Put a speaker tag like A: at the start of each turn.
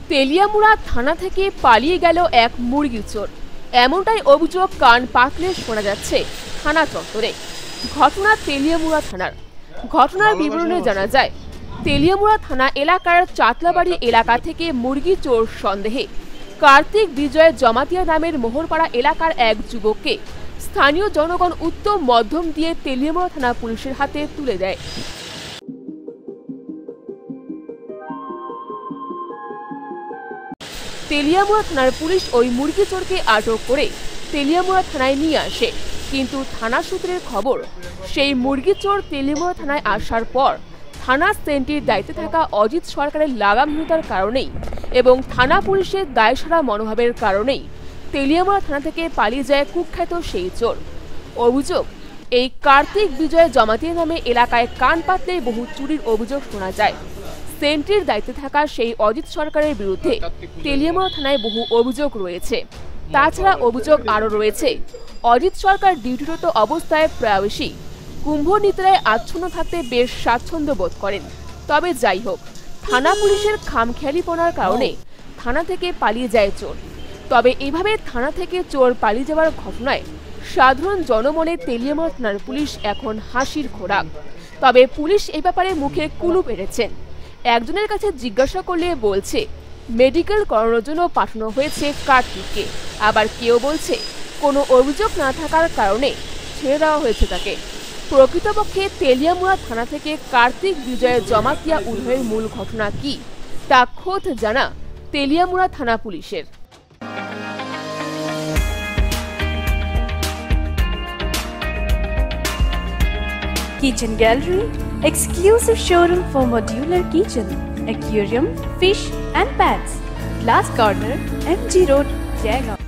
A: তেলিয়ামুড়া থানা থেকে পালিয়ে গেল এক মুরগি চোর। এমনটাই অভিযোগ কান পাতলে শোনা যাচ্ছে থানা চত্বরে। ঘটনা তেলিয়ামুড়া থানার। ঘটনার বিবরণে জানা যায়, তেলিয়ামুড়া থানা এলাকার চাতলাবাড়ি এলাকা থেকে মুরগি চোর সন্দেহে কার্তিক বিজয় জমাতিয়া নামের মোহরপাড়া এলাকার এক যুবককে স্থানীয় জনগণ উত্তম মধ্যম দিয়ে তেলিয়ামুড়া থানা পুলিশের হাতে তুলে দেয়। তেলিয়ামুড়া থানার পুলিশ ওই মুরগি চোরকে আটক করে তেলিয়ামুড়া থানায় নিয়ে আসে, কিন্তু থানা সূত্রের খবর, সেই মুরগি চোর তেলিয়ামুড়া থানায় আসার পর থানা সেন্টির দায়িত্বে থাকা অজিত সরকারের লাগামহীনতার কারণেই এবং থানা পুলিশের দায়সারা মনোভাবের কারণেই তেলিয়ামুড়া থানা থেকে পালিয়ে যায় কুখ্যাত সেই চোর। অভিযোগ, এই কার্তিক বিজয় জমাতিয়া নামে এলাকায় কান পাতলে বহু চুরির অভিযোগ শোনা যায়। সেন্ট্রির দায়িত্বে থাকা সেই অজিত সরকারের বিরুদ্ধে তেলিয়ামুড়া থানায় বহু অভিযোগ রয়েছে। তাছাড়া অভিযোগ আরও রয়েছে, অজিত সরকার ডিউটিরত অবস্থায় প্রায়শই কুম্ভ নিদ্রায় আচ্ছন্ন থাকতে বেশ স্বাচ্ছন্দ্য বোধ করেন। তবে যাই হোক, থানা পুলিশের খামখেয়ালিপনার কারণে থানা থেকে পালিয়ে যায় চোর। তবে এভাবে থানা থেকে চোর পালিয়ে যাওয়ার ঘটনায় সাধারণ জনমনে তেলিয়ামুড়া থানার পুলিশ এখন হাসির খোরাক। তবে পুলিশ এ ব্যাপারে মুখে কুলু পেরেছেন। একজনের কাছে জিজ্ঞাসা করলে বলছে মেডিকেল করানোর জন্য পাঠানো হয়েছে কার্তিককে, আবার কেউ বলছে কোনো অভিযোগ না থাকার কারণে ছেড়ে দেওয়া হয়েছে তাকে। প্রকৃতপক্ষে তেলিয়ামুড়া থানা থেকে কার্তিক বিজয়ের জমাতিয়া উদ্ধারের মূল ঘটনা কি তা খোদ জানা তেলিয়ামুড়া থানা পুলিশের।
B: Kitchen Gallery, exclusive showroom for modular kitchen, aquarium, fish and pets. Glass Corner, MG Road, Jaigaon.